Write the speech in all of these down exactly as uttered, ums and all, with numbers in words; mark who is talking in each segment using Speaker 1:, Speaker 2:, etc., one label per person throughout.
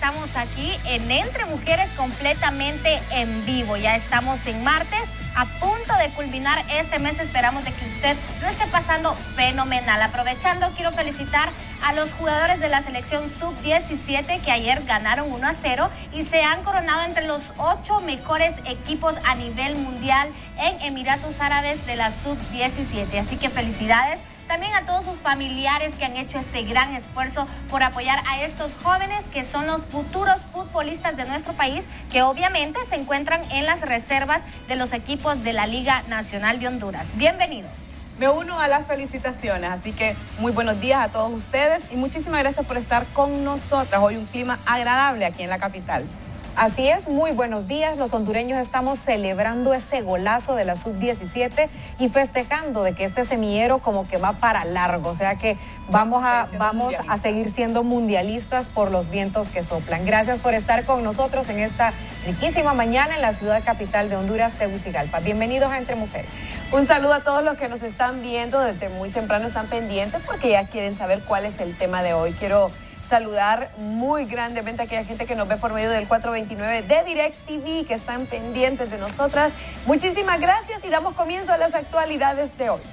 Speaker 1: estamos aquí en Entre Mujeres completamente en vivo. Ya estamos en martes, a punto de culminar este mes. Esperamos de que usted lo esté pasando fenomenal. Aprovechando, quiero felicitar a los jugadores de la selección sub diecisiete que ayer ganaron uno a cero y se han coronado entre los ocho mejores equipos a nivel mundial en Emiratos Árabes de la sub diecisiete. Así que felicidades. También a todos sus familiares que han hecho ese gran esfuerzo por apoyar a estos jóvenes que son los futuros futbolistas de nuestro país, que obviamente se encuentran en las reservas de los equipos de la Liga Nacional de Honduras. Bienvenidos.
Speaker 2: Me uno a las felicitaciones, así que muy buenos días a todos ustedes y muchísimas gracias por estar con nosotras. Hoy un clima agradable aquí en la capital.
Speaker 3: Así es, muy buenos días. Los hondureños estamos celebrando ese golazo de la sub diecisiete y festejando de que este semillero como que va para largo, o sea que vamos a, vamos a seguir siendo mundialistas por los vientos que soplan. Gracias por estar con nosotros en esta riquísima mañana en la ciudad capital de Honduras, Tegucigalpa. Bienvenidos a Entre Mujeres.
Speaker 2: Un saludo a todos los que nos están viendo desde muy temprano, están pendientes porque ya quieren saber cuál es el tema de hoy. Quiero saludar muy grandemente a aquella gente que nos ve por medio del cuatro veintinueve de DirecTV, que están pendientes de nosotras. Muchísimas gracias y damos comienzo a las actualidades de hoy.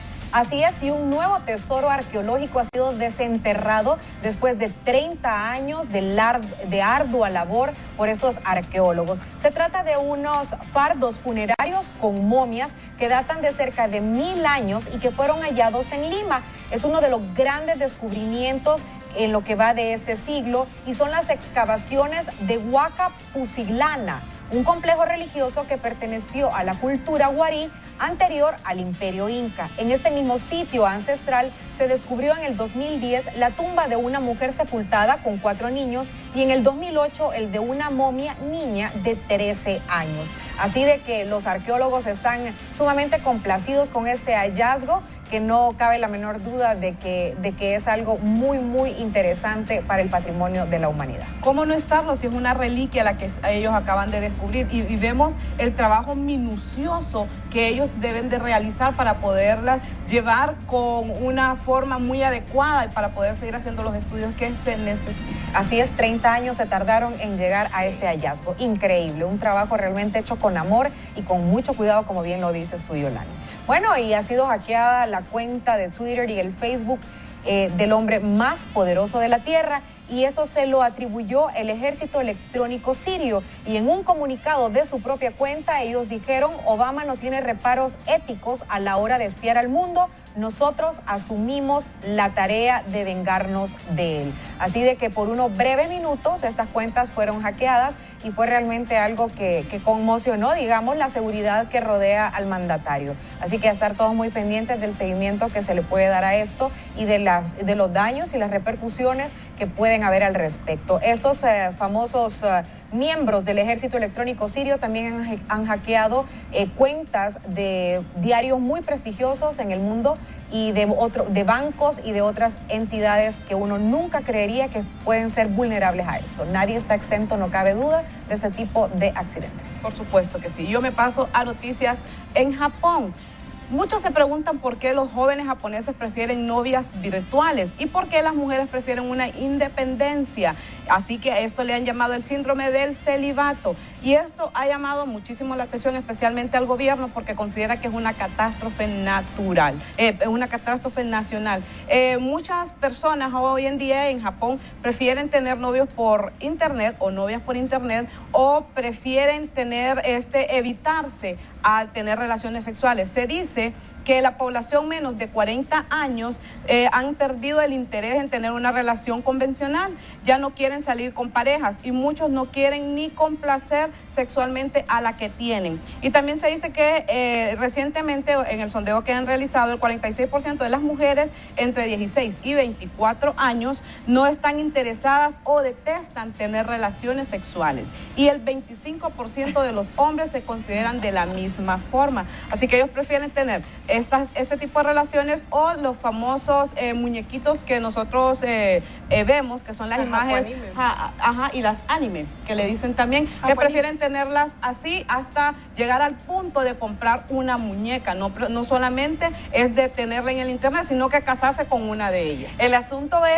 Speaker 3: Así es, y un nuevo tesoro arqueológico ha sido desenterrado después de treinta años de, lar de ardua labor por estos arqueólogos. Se trata de unos fardos funerarios con momias que datan de cerca de mil años y que fueron hallados en Lima. Es uno de los grandes descubrimientos en lo que va de este siglo y son las excavaciones de Huaca Pusiglana, un complejo religioso que perteneció a la cultura guarí anterior al Imperio Inca. En este mismo sitio ancestral se descubrió en el dos mil diez la tumba de una mujer sepultada con cuatro niños y en el dos mil ocho el de una momia niña de trece años. Así de que los arqueólogos están sumamente complacidos con este hallazgo, que no cabe la menor duda de que, de que es algo muy, muy interesante para el patrimonio de la humanidad.
Speaker 2: ¿Cómo no estarlo si es una reliquia la que ellos acaban de descubrir? Y, y vemos el trabajo minucioso que ellos deben de realizar para poderlas llevar con una forma muy adecuada y para poder seguir haciendo los estudios que se necesitan.
Speaker 3: Así es, treinta años se tardaron en llegar a este hallazgo. Increíble, un trabajo realmente hecho con amor y con mucho cuidado, como bien lo dices tú, Yolani. Bueno, y ha sido hackeada la cuenta de Twitter y el Facebook eh, del hombre más poderoso de la Tierra, y esto se lo atribuyó el ejército electrónico sirio, y en un comunicado de su propia cuenta ellos dijeron: Obama no tiene reparos éticos a la hora de espiar al mundo, nosotros asumimos la tarea de vengarnos de él. Así de que por unos breves minutos estas cuentas fueron hackeadas y fue realmente algo que, que conmocionó, digamos, la seguridad que rodea al mandatario. Así que a estar todos muy pendientes del seguimiento que se le puede dar a esto y de, las, de los daños y las repercusiones que pueden haber al respecto. Estos eh, famosos eh, miembros del ejército electrónico sirio también han, han hackeado eh, cuentas de diarios muy prestigiosos en el mundo y de, otro, de bancos y de otras entidades que uno nunca creería que pueden ser vulnerables a esto. Nadie está exento, no cabe duda, de este tipo de accidentes.
Speaker 2: Por supuesto que sí. Yo me paso a noticias en Japón. Muchos se preguntan por qué los jóvenes japoneses prefieren novias virtuales y por qué las mujeres prefieren una independencia. Así que a esto le han llamado el síndrome del celibato. Y esto ha llamado muchísimo la atención, especialmente al gobierno, porque considera que es una catástrofe natural, eh, una catástrofe nacional. Eh, muchas personas hoy en día en Japón prefieren tener novios por internet o novias por internet, o prefieren tener, este, evitarse a tener relaciones sexuales. Se dice que la población menos de cuarenta años eh, han perdido el interés en tener una relación convencional, ya no quieren salir con parejas y muchos no quieren ni complacer sexualmente a la que tienen. Y también se dice que eh, recientemente en el sondeo que han realizado, el cuarenta y seis por ciento de las mujeres entre dieciséis y veinticuatro años no están interesadas o detestan tener relaciones sexuales, y el veinticinco por ciento de los hombres se consideran de la misma forma. Así que ellos prefieren tener Esta, este tipo de relaciones o los famosos eh, muñequitos que nosotros eh, eh, vemos, que son las ajá, imágenes ja, ajá, y las anime, que le dicen también, japonime, que prefieren tenerlas así hasta llegar al punto de comprar una muñeca. No, no solamente es de tenerla en el internet, sino que casarse con una de ellas.
Speaker 4: El asunto es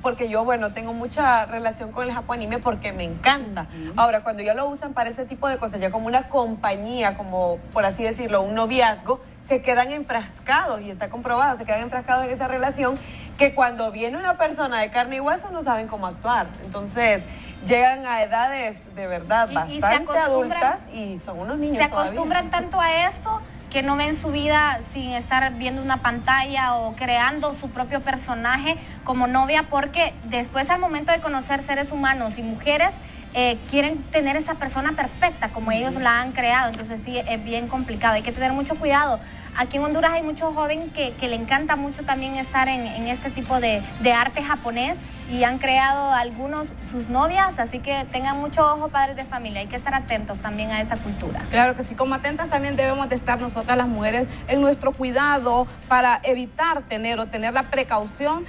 Speaker 4: porque yo, bueno, tengo mucha relación con el japonime porque me encanta. Uh-huh. Ahora, cuando ya lo usan para ese tipo de cosas, ya como una compañía, como por así decirlo, un noviazgo, se quedan enfrascados, y está comprobado, se quedan enfrascados en esa relación, que cuando viene una persona de carne y hueso no saben cómo actuar. Entonces, llegan a edades de verdad
Speaker 1: y,
Speaker 4: bastante
Speaker 1: y
Speaker 4: adultas y son unos niños
Speaker 1: Se acostumbran todavía. tanto a esto que no ven su vida sin estar viendo una pantalla o creando su propio personaje como novia, porque después al momento de conocer seres humanos y mujeres, eh, quieren tener esa persona perfecta como uh-huh. ellos la han creado. Entonces sí, es bien complicado, hay que tener mucho cuidado. Aquí en Honduras hay muchos jóvenes que, que le encanta mucho también estar en, en este tipo de, de arte japonés, y han creado algunos sus novias, así que tengan mucho ojo, padres de familia, hay que estar atentos también a esta cultura.
Speaker 2: Claro que sí, como atentas también debemos de estar nosotras las mujeres en nuestro cuidado para evitar tener o tener la precaución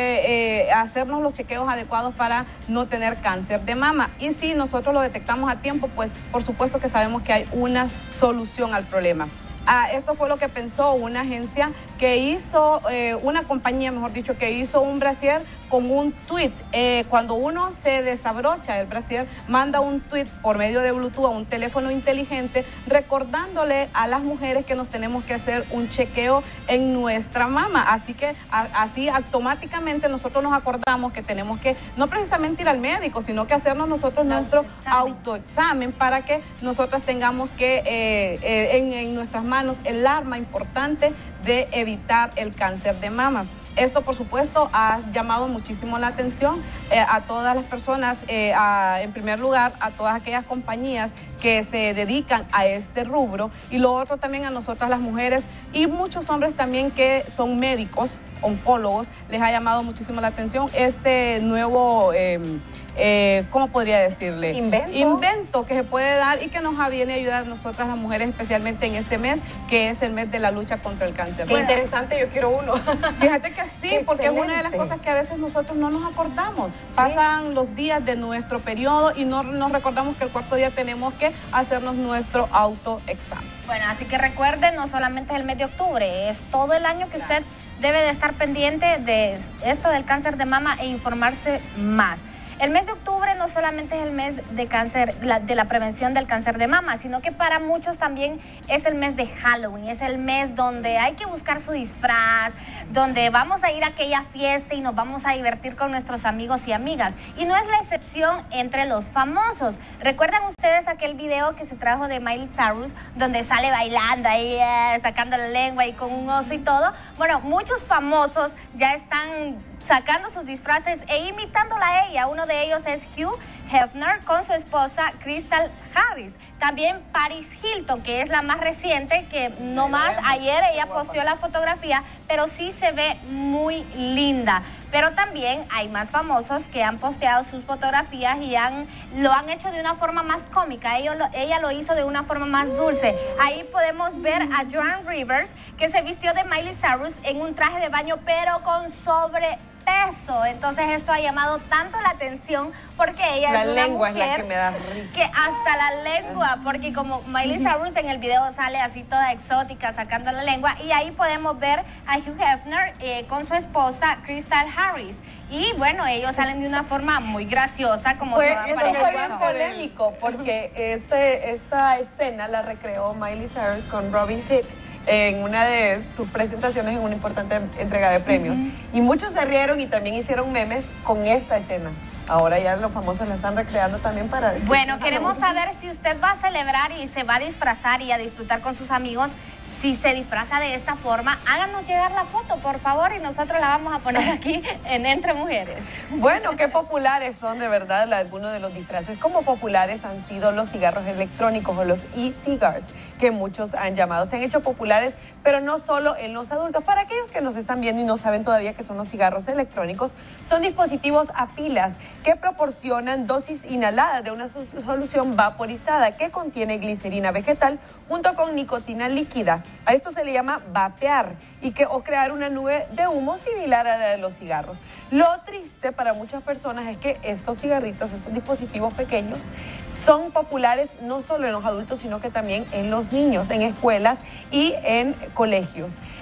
Speaker 2: de eh, hacernos los chequeos adecuados para no tener cáncer de mama. Y si nosotros lo detectamos a tiempo, pues por supuesto que sabemos que hay una solución al problema. Ah, esto fue lo que pensó una agencia que hizo, eh, una compañía, mejor dicho, que hizo un brasier con un tweet. Eh, cuando uno se desabrocha el brasier, manda un tweet por medio de Bluetooth a un teléfono inteligente, recordándole a las mujeres que nos tenemos que hacer un chequeo en nuestra mama. Así que a, así automáticamente nosotros nos acordamos que tenemos que, no precisamente ir al médico, sino que hacernos nosotros nuestro autoexamen para que nosotras tengamos que, eh, eh, en, en nuestras manos, el arma importante de evitar el cáncer de mama. Esto, por supuesto, ha llamado muchísimo la atención eh, a todas las personas, eh, a, en primer lugar, a todas aquellas compañías que se dedican a este rubro, y lo otro también a nosotras las mujeres y muchos hombres también que son médicos, oncólogos, les ha llamado muchísimo la atención este nuevo, eh, eh, ¿cómo podría decirle?
Speaker 3: Invento.
Speaker 2: Invento que se puede dar y que nos viene a ayudar a nosotras las mujeres, especialmente en este mes, que es el mes de la lucha contra el cáncer.
Speaker 3: Qué bueno, interesante, yo quiero uno.
Speaker 2: Fíjate que sí,
Speaker 3: Qué
Speaker 2: porque
Speaker 3: excelente.
Speaker 2: es una de las cosas que a veces nosotros no nos acordamos. ¿Sí? Pasan los días de nuestro periodo y no nos recordamos que el cuarto día tenemos que hacernos nuestro autoexamen.
Speaker 1: Bueno, así que recuerden, no solamente es el mes de octubre, es todo el año que usted debe de estar pendiente de esto del cáncer de mama e informarse más. El mes de octubre no solamente es el mes de cáncer, la, de la prevención del cáncer de mama, sino que para muchos también es el mes de Halloween, es el mes donde hay que buscar su disfraz, donde vamos a ir a aquella fiesta y nos vamos a divertir con nuestros amigos y amigas. Y no es la excepción entre los famosos. ¿Recuerdan ustedes aquel video que se trajo de Miley Cyrus, donde sale bailando ahí, eh, sacando la lengua y con un oso y todo? Bueno, muchos famosos ya están sacando sus disfraces e imitándola a ella. Uno de ellos es Hugh Hefner con su esposa Crystal Harris. También Paris Hilton, que es la más reciente, que no más ayer ella posteó la fotografía, pero sí se ve muy linda. Pero también hay más famosos que han posteado sus fotografías y han, lo han hecho de una forma más cómica. Ella lo, ella lo hizo de una forma más dulce. Ahí podemos ver a Joan Rivers, que se vistió de Miley Cyrus en un traje de baño, pero con sobrepeso. Entonces esto ha llamado tanto la atención porque ella
Speaker 4: la
Speaker 1: es una
Speaker 4: lengua
Speaker 1: mujer
Speaker 4: es la que me da risa.
Speaker 1: Que hasta la lengua, porque como Miley Cyrus en el video sale así toda exótica sacando la lengua, y ahí podemos ver a Hugh Hefner eh, con su esposa Crystal Harris. Y bueno, ellos salen de una forma muy graciosa, como
Speaker 4: fue,
Speaker 1: toda
Speaker 4: eso
Speaker 1: pareja.
Speaker 4: fue bien polémico porque este, esta escena la recreó Miley Cyrus con Robin Thicke en una de sus presentaciones en una importante entrega de premios. Uh-huh. Y muchos se rieron y también hicieron memes con esta escena. Ahora ya los famosos la están recreando también para...
Speaker 1: Bueno, queremos saber si usted va a celebrar y se va a disfrazar y a disfrutar con sus amigos. Si se disfraza de esta forma, háganos llegar la foto, por favor, y nosotros la vamos a poner aquí en Entre Mujeres.
Speaker 4: Bueno, qué populares son de verdad algunos de los disfraces. Como populares han sido los cigarros electrónicos o los e-cigars, que muchos han llamado. Se han hecho populares, pero no solo en los adultos. Para aquellos que nos están viendo y no saben todavía qué son los cigarros electrónicos, son dispositivos a pilas que proporcionan dosis inhaladas de una solución vaporizada que contiene glicerina vegetal junto con nicotina líquida. A esto se le llama vapear y que, o crear una nube de humo similar a la de los cigarros. Lo triste para muchas personas es que estos cigarritos, estos dispositivos pequeños, son populares no solo en los adultos, sino que también en los niños, en escuelas y en colegios.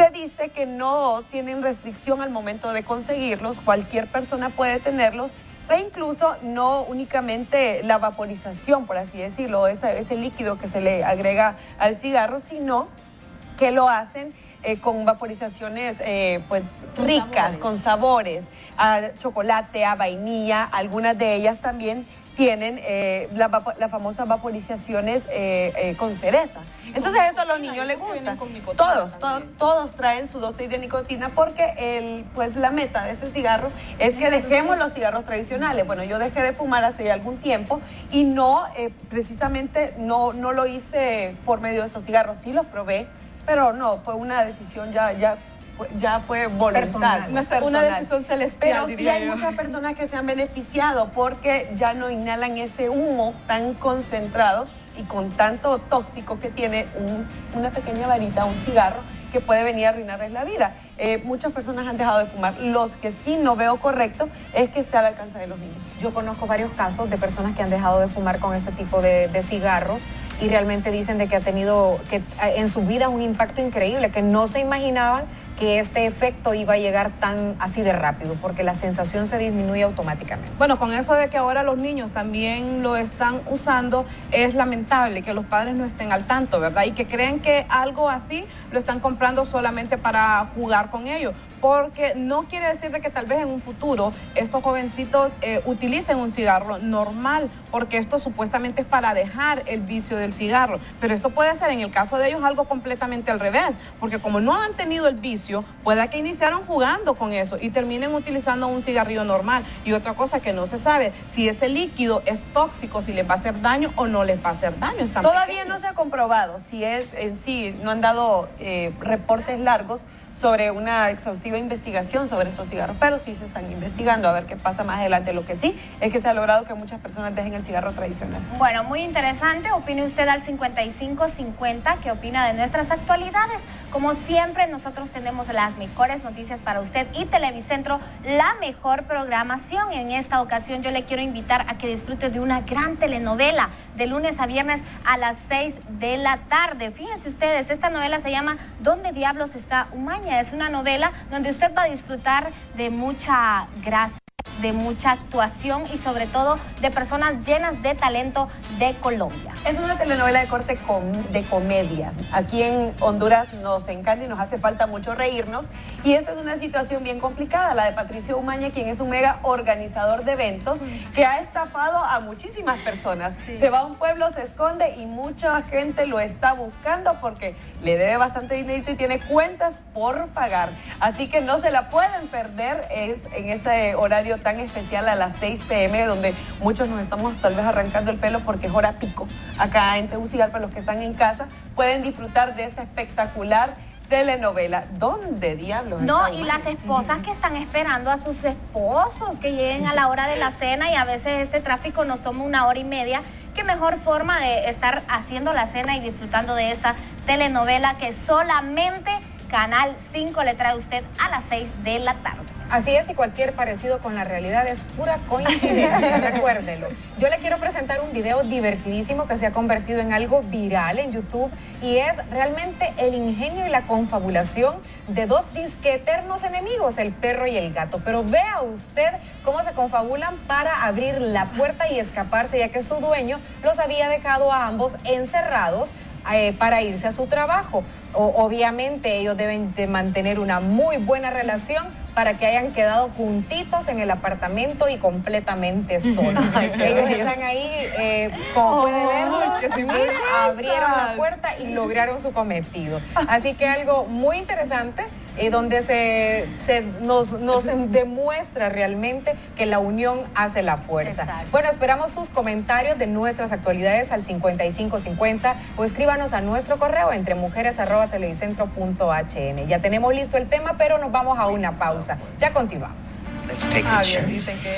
Speaker 4: Se dice que no tienen restricción al momento de conseguirlos, cualquier persona puede tenerlos, e incluso no únicamente la vaporización, por así decirlo, ese, ese líquido que se le agrega al cigarro, sino que lo hacen eh, con vaporizaciones eh, pues, con ricas, sabores. con sabores, a chocolate, a vainilla. Algunas de ellas también tienen eh, las la famosas vaporizaciones eh, eh, con cereza. Entonces esto a los niños les gusta. Todos, todos, todos traen su dosis de nicotina porque el, pues, la meta de ese cigarro es que dejemos los cigarros tradicionales. Bueno, yo dejé de fumar hace algún tiempo y no, eh, precisamente no, no lo hice por medio de esos cigarros. Sí los probé, pero no, fue una decisión ya... ya ya fue voluntaria,
Speaker 2: una, una decisión celestial.
Speaker 4: Pero sí hay yo. muchas personas que se han beneficiado porque ya no inhalan ese humo tan concentrado y con tanto tóxico que tiene un, una pequeña varita, un cigarro, que puede venir a arruinarles la vida. Eh, muchas personas han dejado de fumar. Los que sí no veo correcto es que esté al alcance de los niños.
Speaker 3: Yo conozco varios casos de personas que han dejado de fumar con este tipo de, de cigarros y realmente dicen de que ha tenido que en su vida un impacto increíble, que no se imaginaban que este efecto iba a llegar tan así de rápido, porque la sensación se disminuye automáticamente.
Speaker 2: Bueno, con eso de que ahora los niños también lo están usando, es lamentable que los padres no estén al tanto, ¿verdad? Y que creen que algo así lo están comprando solamente para jugar con ellos, porque no quiere decir de que tal vez en un futuro estos jovencitos eh, utilicen un cigarro normal, porque esto supuestamente es para dejar el vicio del cigarro, pero esto puede ser en el caso de ellos algo completamente al revés, porque como no han tenido el vicio, puede que iniciaron jugando con eso y terminen utilizando un cigarrillo normal. Y otra cosa que no se sabe, si ese líquido es tóxico, si les va a hacer daño o no les va a hacer daño.
Speaker 4: Todavía
Speaker 2: pequeños.
Speaker 4: no se ha comprobado si es en sí, no han dado eh, reportes largos sobre una exhaustiva investigación sobre estos cigarros, pero sí se están investigando a ver qué pasa más adelante. Lo que sí es que se ha logrado que muchas personas dejen el cigarro tradicional.
Speaker 1: Bueno, muy interesante. Opine usted al cincuenta y cinco cincuenta, ¿qué opina de nuestras actualidades? Como siempre, nosotros tenemos las mejores noticias para usted y Televicentro, la mejor programación. En esta ocasión yo le quiero invitar a que disfrute de una gran telenovela de lunes a viernes a las seis de la tarde. Fíjense ustedes, esta novela se llama ¿Dónde diablos está Umaña? Es una novela donde usted va a disfrutar de mucha gracia, de mucha actuación y sobre todo de personas llenas de talento de Colombia.
Speaker 4: Es una telenovela de corte com de comedia. Aquí en Honduras nos encanta y nos hace falta mucho reírnos, y esta es una situación bien complicada, la de Patricio Umaña, quien es un mega organizador de eventos que ha estafado a muchísimas personas. Sí. Se va a un pueblo, se esconde y mucha gente lo está buscando porque le debe bastante dinero y tiene cuentas por pagar. Así que no se la pueden perder, es en ese horario tan especial a las seis pe eme, donde muchos nos estamos tal vez arrancando el pelo porque es hora pico. Acá en Tegucigalpa, los que están en casa pueden disfrutar de esta espectacular telenovela. ¿Dónde diablos?
Speaker 1: No, y las esposas que están esperando a sus esposos que lleguen a la hora de la cena, y a veces este tráfico nos toma una hora y media. Qué mejor forma de estar haciendo la cena y disfrutando de esta telenovela que solamente Canal cinco le trae a usted a las seis de la tarde.
Speaker 3: Así es, y cualquier parecido con la realidad es pura coincidencia, recuérdelo. Yo le quiero presentar un video divertidísimo que se ha convertido en algo viral en YouTube, y es realmente el ingenio y la confabulación de dos disque eternos enemigos, el perro y el gato. Pero vea usted cómo se confabulan para abrir la puerta y escaparse, ya que su dueño los había dejado a ambos encerrados Eh, para irse a su trabajo. O, obviamente ellos deben de mantener una muy buena relación para que hayan quedado juntitos en el apartamento y completamente solos. Ellos están ahí, eh, como oh, puede ver, abrieron la puerta y lograron su cometido. Así que algo muy interesante, eh, donde se, se nos, nos demuestra realmente que la unión hace la fuerza. Exacto. Bueno, esperamos sus comentarios de nuestras actualidades al cincuenta y cinco cincuenta o escríbanos a nuestro correo entre mujeres arroba televicentro punto h n. Ya tenemos listo el tema, pero nos vamos a una pausa. Ya continuamos.
Speaker 5: Let's take a
Speaker 2: Javier, dicen que...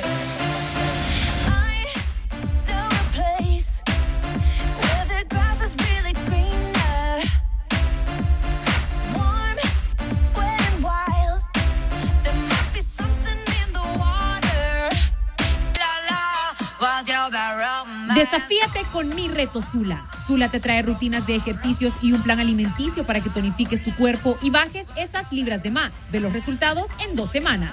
Speaker 5: Desafíate con Mi Reto Zula. Zula te trae rutinas de ejercicios y un plan alimenticio para que tonifiques tu cuerpo y bajes esas libras de más. Ve los resultados en dos semanas.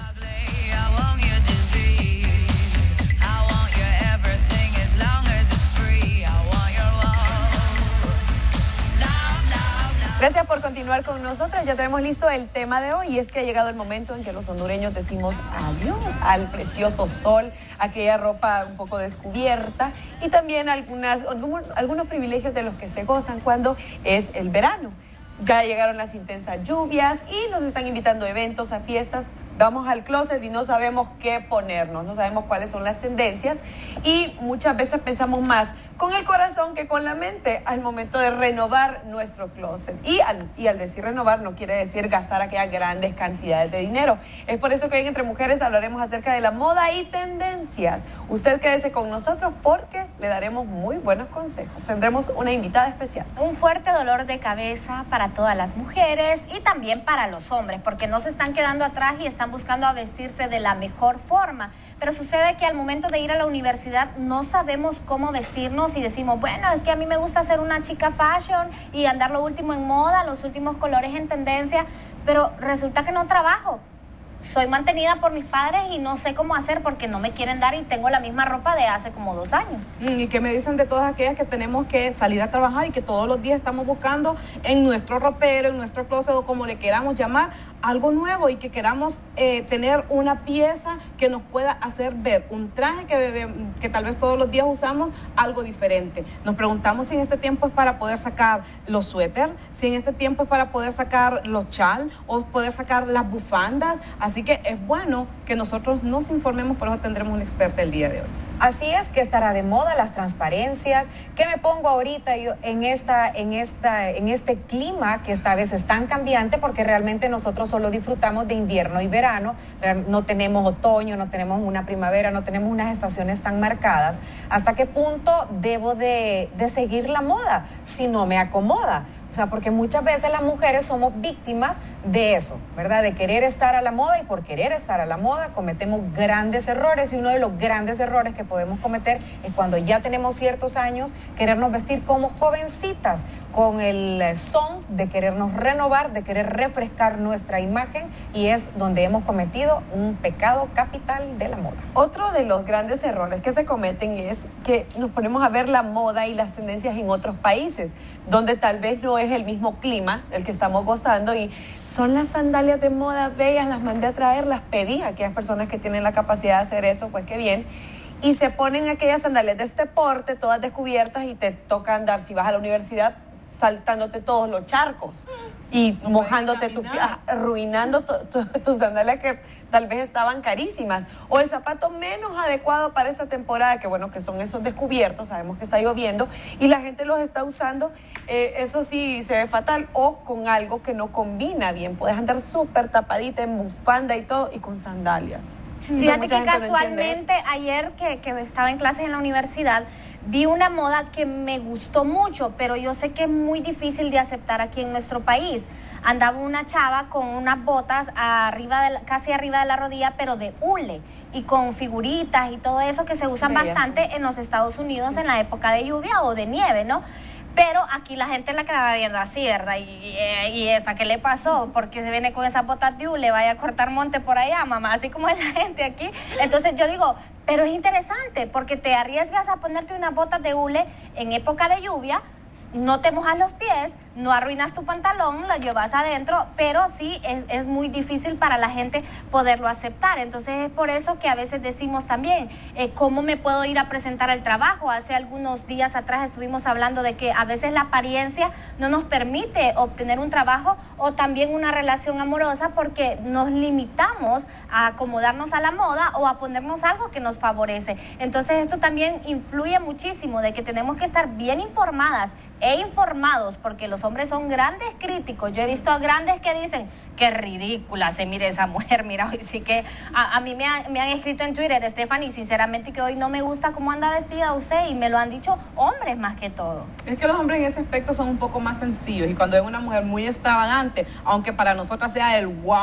Speaker 4: Gracias por continuar con nosotras. Ya tenemos listo el tema de hoy y es que ha llegado el momento en que los hondureños decimos adiós al precioso sol, aquella ropa un poco descubierta y también algunas, algunos, algunos privilegios de los que se gozan cuando es el verano. Ya llegaron las intensas lluvias y nos están invitando a eventos, a fiestas. Vamos al closet y no sabemos qué ponernos, no sabemos cuáles son las tendencias y muchas veces pensamos más con el corazón que con la mente al momento de renovar nuestro closet. Y al, y al decir renovar no quiere decir gastar aquellas grandes cantidades de dinero. Es por eso que hoy en Entre Mujeres hablaremos acerca de la moda y tendencias. Usted quédese con nosotros porque le daremos muy buenos consejos. Tendremos una invitada especial.
Speaker 1: Un fuerte dolor de cabeza para todas las mujeres y también para los hombres, porque no se están quedando atrás y están buscando a vestirse de la mejor forma. Pero sucede que al momento de ir a la universidad no sabemos cómo vestirnos y decimos, bueno, es que a mí me gusta ser una chica fashion y andar lo último en moda, los últimos colores en tendencia, pero resulta que no trabajo. Soy mantenida por mis padres y no sé cómo hacer porque no me quieren dar y tengo la misma ropa de hace como dos años.
Speaker 2: ¿Y qué me dicen de todas aquellas que tenemos que salir a trabajar y que todos los días estamos buscando en nuestro ropero, en nuestro closet o como le queramos llamar, algo nuevo y que queramos eh, tener una pieza que nos pueda hacer ver un traje que, que tal vez todos los días usamos, algo diferente? Nos preguntamos si en este tiempo es para poder sacar los suéteres, si en este tiempo es para poder sacar los chal o poder sacar las bufandas. Así que es bueno que nosotros nos informemos, por eso tendremos una experta el día de hoy.
Speaker 3: Así es, que estará de moda las transparencias. ¿Qué me pongo ahorita yo en, esta, en, esta, en este clima que esta vez es tan cambiante? Porque realmente nosotros solo disfrutamos de invierno y verano, no tenemos otoño, no tenemos una primavera, no tenemos unas estaciones tan marcadas. ¿Hasta qué punto debo de, de seguir la moda si no me acomoda? O sea, porque muchas veces las mujeres somos víctimas de eso, ¿verdad? De querer estar a la moda y por querer estar a la moda cometemos grandes errores y uno de los grandes errores que podemos cometer es cuando ya tenemos ciertos años querernos vestir como jovencitas con el son de querernos renovar, de querer refrescar nuestra imagen y es donde hemos cometido un pecado capital de la moda.
Speaker 4: Otro de los grandes errores que se cometen es que nos ponemos a ver la moda y las tendencias en otros países, donde tal vez no es el mismo clima el que estamos gozando y son las sandalias de moda bellas, las mandé a traer, las pedí a aquellas personas que tienen la capacidad de hacer eso, pues qué bien. Y se ponen aquellas sandalias de este porte, todas descubiertas y te toca andar, si vas a la universidad, saltándote todos los charcos y no mojándote tu pie, arruinando tus tu, tu sandalias que tal vez estaban carísimas, o el zapato menos adecuado para esta temporada, que bueno, que son esos descubiertos, sabemos que está lloviendo y la gente los está usando, eh, eso sí se ve fatal, o con algo que no combina bien, puedes andar súper tapadita en bufanda y todo y con sandalias.
Speaker 1: Fíjate que casualmente no ayer que, que estaba en clases en la universidad vi una moda que me gustó mucho, pero yo sé que es muy difícil de aceptar aquí en nuestro país. Andaba una chava con unas botas arriba de la, casi arriba de la rodilla, pero de hule y con figuritas y todo eso que se usan Bella, bastante sí. en los Estados Unidos sí. en la época de lluvia o de nieve, ¿no? Pero aquí la gente la quedaba viendo así, ¿verdad? Y, y, y esa, ¿qué le pasó? Porque se viene con esas botas de hule, vaya a cortar monte por allá, mamá, así como es la gente aquí. Entonces yo digo, pero es interesante porque te arriesgas a ponerte unas botas de hule en época de lluvia, no te mojas los pies, no arruinas tu pantalón, lo llevas adentro, pero sí es, es muy difícil para la gente poderlo aceptar. Entonces es por eso que a veces decimos también, eh, ¿cómo me puedo ir a presentar al trabajo? Hace algunos días atrás estuvimos hablando de que a veces la apariencia no nos permite obtener un trabajo o también una relación amorosa porque nos limitamos a acomodarnos a la moda o a ponernos algo que nos favorece. Entonces esto también influye muchísimo de que tenemos que estar bien informadas e informados, porque los hombres son grandes críticos. Yo he visto a grandes que dicen, qué ridícula se mire esa mujer, mira, hoy sí que a, a mí me, ha, me han escrito en Twitter, Stephanie, sinceramente que hoy no me gusta cómo anda vestida usted, y me lo han dicho hombres más que todo.
Speaker 2: Es que los hombres en ese aspecto son un poco más sencillos, y cuando ven una mujer muy extravagante, aunque para nosotras sea el wow,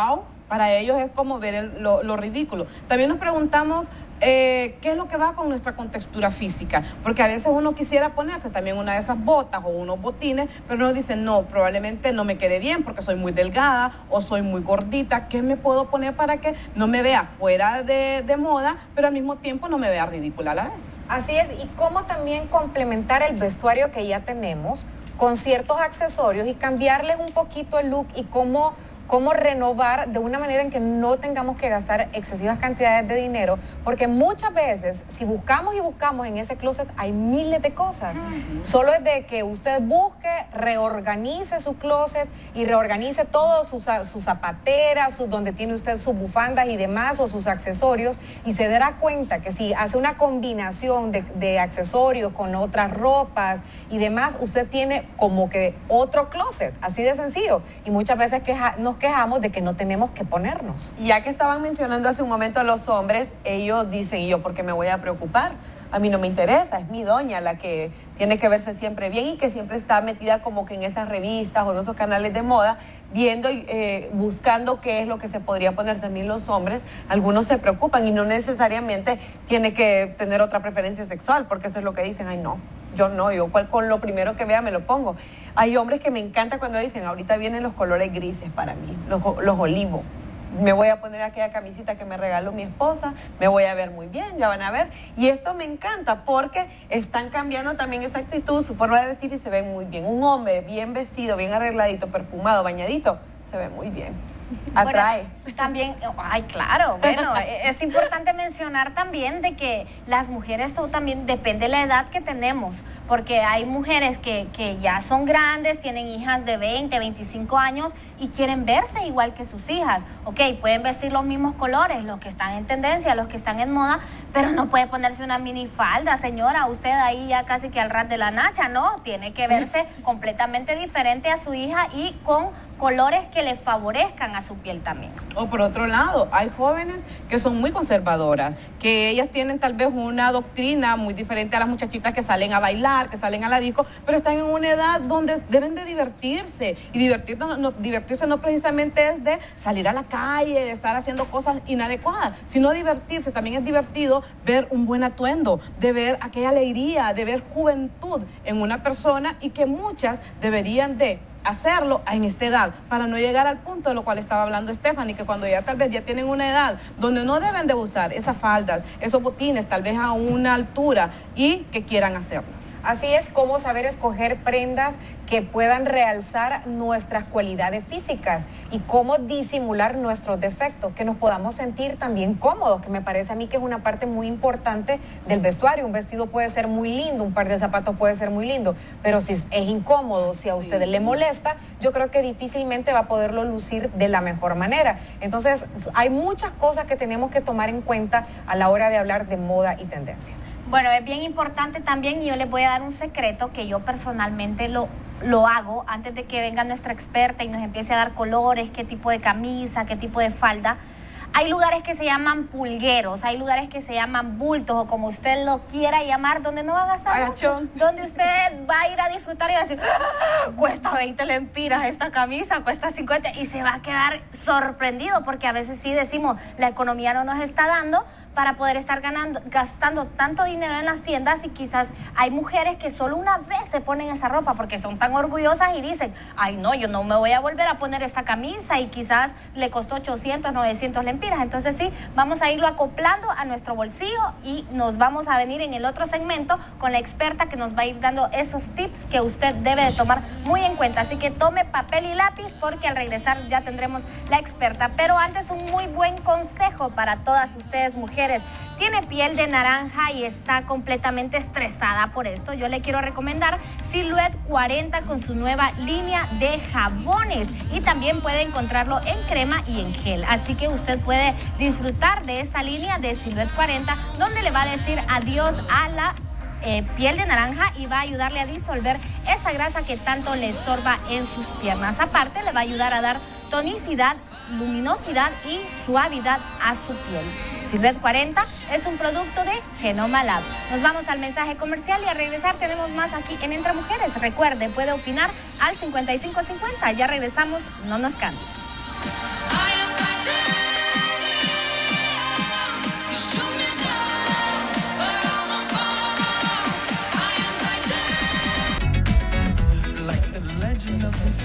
Speaker 2: Para ellos es como ver el, lo, lo ridículo. También nos preguntamos eh, qué es lo que va con nuestra contextura física, porque a veces uno quisiera ponerse también una de esas botas o unos botines, pero uno dice, no, probablemente no me quede bien porque soy muy delgada o soy muy gordita. ¿Qué me puedo poner para que no me vea fuera de, de moda, pero al mismo tiempo no me vea ridícula a la vez?
Speaker 3: Así es, y cómo también complementar el vestuario que ya tenemos con ciertos accesorios y cambiarles un poquito el look y cómo, cómo renovar de una manera en que no tengamos que gastar excesivas cantidades de dinero, porque muchas veces si buscamos y buscamos en ese closet hay miles de cosas. Uh-huh. Solo es de que usted busque, reorganice su closet y reorganice todo, sus su zapateras, su, donde tiene usted sus bufandas y demás, o sus accesorios, y se dará cuenta que si hace una combinación de, de accesorios con otras ropas y demás, usted tiene como que otro closet, así de sencillo. Y muchas veces queja, nos quejamos de que no tenemos que ponernos.
Speaker 4: Ya que estaban mencionando hace un momento a los hombres, ellos dicen, ¿y yo por qué me voy a preocupar? A mí no me interesa, es mi doña la que tiene que verse siempre bien y que siempre está metida como que en esas revistas o en esos canales de moda, viendo y eh, buscando qué es lo que se podría poner. También los hombres, algunos se preocupan y no necesariamente tiene que tener otra preferencia sexual, porque eso es lo que dicen, ay no, yo no, yo cual, con lo primero que vea me lo pongo. Hay hombres que me encanta cuando dicen, ahorita vienen los colores grises para mí, los, los olivos. Me voy a poner aquella camisita que me regaló mi esposa, me voy a ver muy bien, ya van a ver. Y esto me encanta porque están cambiando también esa actitud, su forma de vestir, y se ven muy bien. Un hombre bien vestido, bien arregladito, perfumado, bañadito, se ve muy bien. Atrae.
Speaker 1: Bueno, también, ay, claro, bueno, es importante mencionar también de que las mujeres, todo también depende de la edad que tenemos, porque hay mujeres que, que ya son grandes, tienen hijas de veinte, veinticinco años y quieren verse igual que sus hijas. Ok, pueden vestir los mismos colores, los que están en tendencia, los que están en moda, pero no puede ponerse una minifalda, señora, usted ahí ya casi que al ras de la nacha, ¿no? Tiene que verse completamente diferente a su hija y con colores que le favorezcan a su piel también.
Speaker 2: O por otro lado, hay jóvenes que son muy conservadoras, que ellas tienen tal vez una doctrina muy diferente a las muchachitas que salen a bailar, que salen a la disco, pero están en una edad donde deben de divertirse. Y divertirse no, no, divertirse no precisamente es de salir a la calle, de estar haciendo cosas inadecuadas, sino divertirse. También es divertido ver un buen atuendo, de ver aquella alegría, de ver juventud en una persona, y que muchas deberían de hacerlo en esta edad, para no llegar al punto de lo cual estaba hablando Stephanie, que cuando ya tal vez ya tienen una edad donde no deben de usar esas faldas, esos botines, tal vez a una altura, y que quieran hacerlo.
Speaker 3: Así es, como saber escoger prendas que puedan realzar nuestras cualidades físicas y cómo disimular nuestros defectos, que nos podamos sentir también cómodos, que me parece a mí que es una parte muy importante del vestuario. Un vestido puede ser muy lindo, un par de zapatos puede ser muy lindo, pero si es incómodo, si a usted le molesta, yo creo que difícilmente va a poderlo lucir de la mejor manera. Entonces, hay muchas cosas que tenemos que tomar en cuenta a la hora de hablar de moda y tendencia.
Speaker 1: Bueno, es bien importante también, y yo les voy a dar un secreto que yo personalmente lo, lo hago antes de que venga nuestra experta y nos empiece a dar colores, qué tipo de camisa, qué tipo de falda. Hay lugares que se llaman pulgueros, hay lugares que se llaman bultos, o como usted lo quiera llamar, donde no va a gastar mucho, donde usted va a ir a disfrutar y va a decir, ¡ah! Cuesta veinte lempiras esta camisa, cuesta cincuenta, y se va a quedar sorprendido, porque a veces sí decimos, la economía no nos está dando para poder estar ganando, gastando tanto dinero en las tiendas, y quizás hay mujeres que solo una vez se ponen esa ropa porque son tan orgullosas y dicen, ay no, yo no me voy a volver a poner esta camisa, y quizás le costó ochocientos, novecientos lempiras. Entonces sí, vamos a irlo acoplando a nuestro bolsillo, y nos vamos a venir en el otro segmento con la experta que nos va a ir dando esos tips que usted debe de tomar muy en cuenta. Así que tome papel y lápiz, porque al regresar ya tendremos la experta. Pero antes, un muy buen consejo para todas ustedes mujeres. Tiene piel de naranja y está completamente estresada por esto. Yo le quiero recomendar Silhouette cuarenta con su nueva línea de jabones, y también puede encontrarlo en crema y en gel. Así que usted puede disfrutar de esta línea de Silhouette cuarenta, donde le va a decir adiós a la Eh, piel de naranja, y va a ayudarle a disolver esa grasa que tanto le estorba en sus piernas. Aparte, le va a ayudar a dar tonicidad, luminosidad y suavidad a su piel. Silhouette cuarenta es un producto de Genoma Lab. Nos vamos al mensaje comercial, y al regresar tenemos más aquí en Entre Mujeres. Recuerde, puede opinar al cincuenta y cinco cincuenta. Ya regresamos, no nos cambie.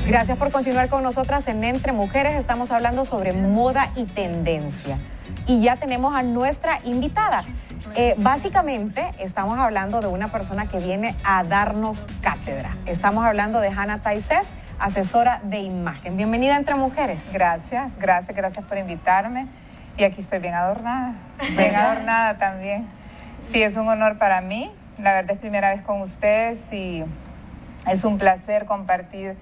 Speaker 3: Gracias por continuar con nosotras en Entre Mujeres. Estamos hablando sobre moda y tendencia. Y ya tenemos a nuestra invitada. Eh, básicamente estamos hablando de una persona que viene a darnos cátedra. Estamos hablando de Hannah Taizés, asesora de imagen. Bienvenida a Entre Mujeres.
Speaker 6: Gracias, gracias, gracias por invitarme. Y aquí estoy bien adornada, bien adornada también. Sí, es un honor para mí. La verdad es primera vez con ustedes y es un placer compartir,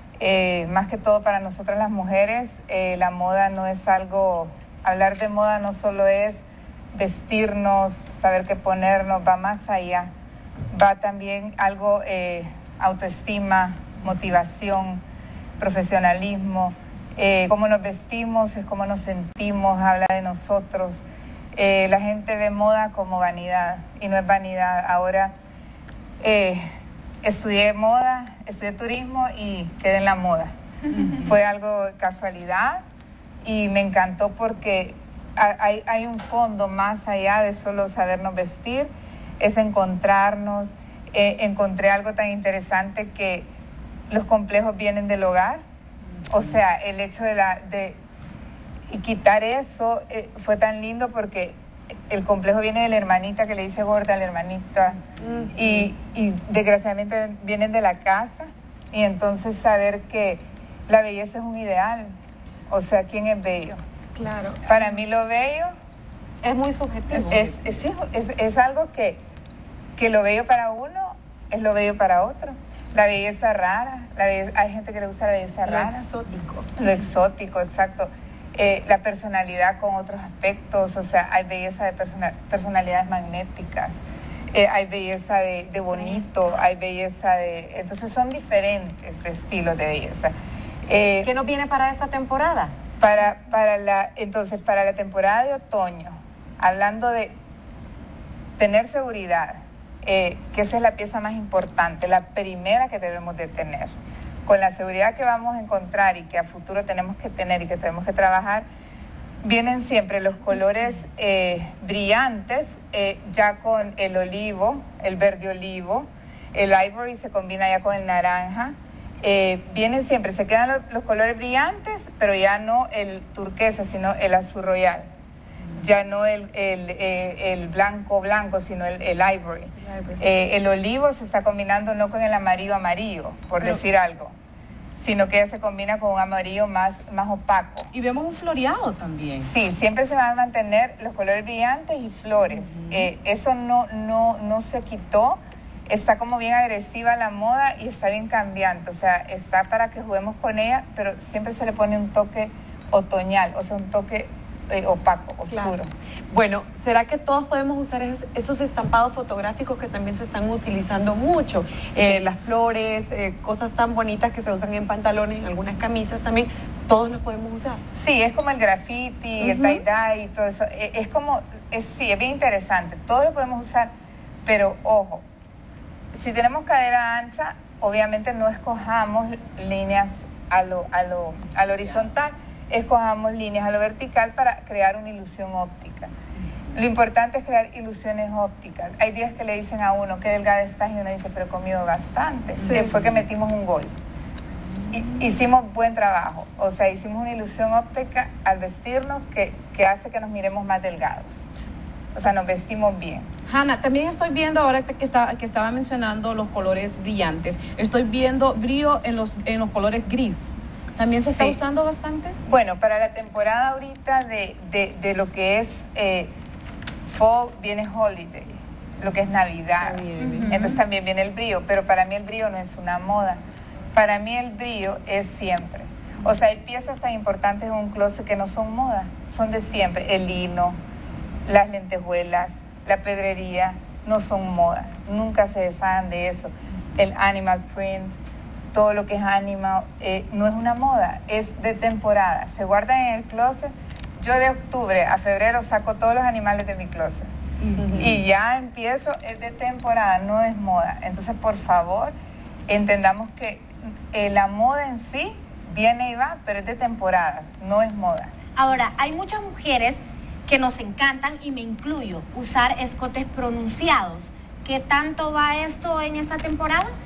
Speaker 6: eh, más que todo para nosotras las mujeres. Eh, la moda no es algo, hablar de moda no solo es vestirnos, saber qué ponernos, va más allá. Va también algo, eh, autoestima, motivación, profesionalismo. Eh, cómo nos vestimos es cómo nos sentimos, habla de nosotros. Eh, la gente ve moda como vanidad y no es vanidad. Ahora eh, estudié moda, estudié turismo y quedé en la moda. Fue algo de casualidad y me encantó porque hay, hay un fondo más allá de solo sabernos vestir, es encontrarnos. Eh, encontré algo tan interesante que los complejos vienen del hogar, o sea, el hecho de, la, de y quitar eso eh, fue tan lindo porque el complejo viene de la hermanita que le dice gorda a la hermanita, uh-huh. y, y desgraciadamente vienen de la casa, y entonces saber que la belleza es un ideal, o sea, ¿quién es bello?
Speaker 4: Claro.
Speaker 6: Para mí lo bello
Speaker 3: es muy subjetivo.
Speaker 6: Es, es, es, es, es algo que, que lo bello para uno es lo bello para otro. La belleza rara, la belleza, hay gente que le gusta la belleza
Speaker 4: lo
Speaker 6: rara.
Speaker 4: Lo exótico.
Speaker 6: Lo exótico, exacto. Eh, la personalidad con otros aspectos, o sea, hay belleza de persona, personalidades magnéticas, eh, hay belleza de, de bonito, hay belleza de... Entonces son diferentes estilos de belleza.
Speaker 3: Eh, ¿Qué nos viene para esta temporada?
Speaker 6: Para, para la, entonces, para la temporada de otoño, hablando de tener seguridad, eh, que esa es la pieza más importante, la primera que debemos de tener. Con la seguridad que vamos a encontrar y que a futuro tenemos que tener y que tenemos que trabajar, vienen siempre los colores eh, brillantes, eh, ya con el olivo, el verde olivo, el ivory se combina ya con el naranja. Eh, vienen siempre, se quedan los, los colores brillantes, pero ya no el turquesa, sino el azul royal. Ya no el, el, el, el blanco blanco, sino el, el ivory. Eh, el olivo se está combinando no con el amarillo amarillo, por pero, decir algo, sino que ya se combina con un amarillo más, más opaco.
Speaker 2: Y vemos un floreado también.
Speaker 6: Sí, siempre se van a mantener los colores brillantes y flores. Uh-huh. eh, eso no, no, no se quitó. Está como bien agresiva la moda y está bien cambiante, o sea, está para que juguemos con ella, pero siempre se le pone un toque otoñal, o sea, un toque eh, opaco, oscuro.
Speaker 4: Claro. Bueno, ¿será que todos podemos usar esos, esos estampados fotográficos que también se están utilizando mucho? Sí. Eh, las flores, eh, cosas tan bonitas que se usan en pantalones, en algunas camisas también, ¿todos los podemos usar?
Speaker 6: Sí, es como el graffiti, uh-huh. el tie-dye y todo eso, es, es como, es, sí, es bien interesante, todos lo podemos usar, pero ojo, si tenemos cadera ancha, obviamente no escojamos líneas a lo, a lo, a lo horizontal, escojamos líneas a lo vertical para crear una ilusión óptica. Lo importante es crear ilusiones ópticas. Hay días que le dicen a uno, qué delgada estás, y uno dice, pero he comido bastante. Sí. Que fue que metimos un gol. Y, hicimos buen trabajo, o sea, hicimos una ilusión óptica al vestirnos que, que hace que nos miremos más delgados. O sea, nos vestimos bien.
Speaker 2: Hannah, también estoy viendo ahora que estaba, que estaba mencionando los colores brillantes. Estoy viendo brillo en los, en los colores gris. ¿También se está sí. usando bastante?
Speaker 6: Bueno, para la temporada ahorita de, de, de lo que es eh, fall, viene holiday, lo que es Navidad. Uh-huh. Entonces también viene el brillo, pero para mí el brillo no es una moda. Para mí el brillo es siempre. O sea, hay piezas tan importantes en un closet que no son moda, son de siempre. El lino, las lentejuelas, la pedrería, no son moda, nunca se deshagan de eso. El animal print, todo lo que es animal, eh, no es una moda, es de temporada, se guardan en el closet. Yo de octubre a febrero saco todos los animales de mi closet, uh-huh. y ya empiezo, es de temporada, no es moda. Entonces, por favor, entendamos que eh, la moda en sí viene y va, pero es de temporadas, no es moda.
Speaker 1: Ahora, hay muchas mujeres que nos encantan, y me incluyo, usar escotes pronunciados. ¿Qué tanto va esto en esta temporada?